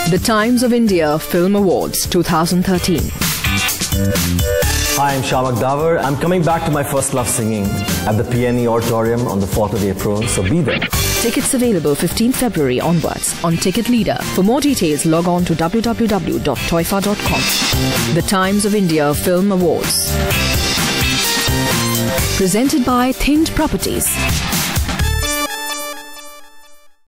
The Times of India Film Awards 2013. Hi, I'm Shiamak Davar. I'm coming back to my first love singing at the PNE Auditorium on the 4th of April, so be there. Tickets available 15th February onwards on Ticket Leader. For more details, log on to www.toifa.com. The Times of India Film Awards. Presented by Thind Properties.